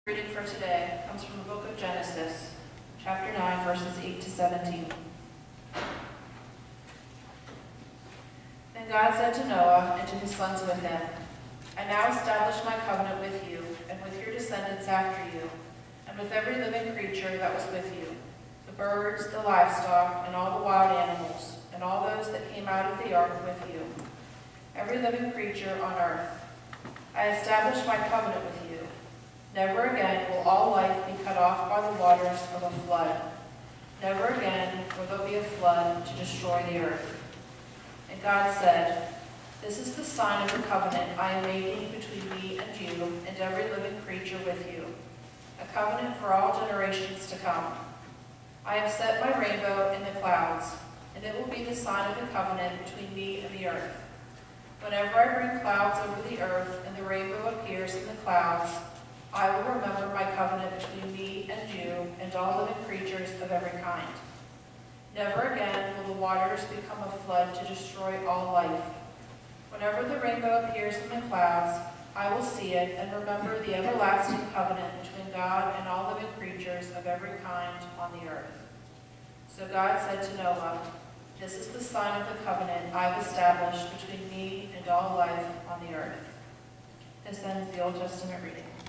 Reading for today comes from the book of Genesis, chapter 9, verses 8 to 17. Then God said to Noah and to his sons with him, I now establish my covenant with you and with your descendants after you, and with every living creature that was with you, the birds, the livestock, and all the wild animals, and all those that came out of the ark with you, every living creature on earth. I establish my covenant with you. Never again will all life be cut off by the waters of a flood. Never again will there be a flood to destroy the earth. And God said, This is the sign of the covenant I am making between me and you and every living creature with you, a covenant for all generations to come. I have set my rainbow in the clouds, and it will be the sign of the covenant between me and the earth. Whenever I bring clouds over the earth and the rainbow appears in the clouds, I will remember my covenant between me and you and all living creatures of every kind. Never again will the waters become a flood to destroy all life. Whenever the rainbow appears in the clouds, I will see it and remember the everlasting covenant between God and all living creatures of every kind on the earth. So God said to Noah, This is the sign of the covenant I have established between me and all life on the earth. This ends the Old Testament reading.